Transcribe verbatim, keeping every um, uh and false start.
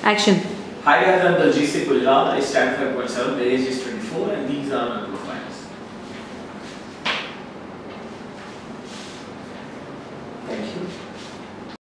Action. Hi guys, I'm Daljit Singh Gujral. I stand five point seven, my age is twenty-four, and these are my profiles. Thank you.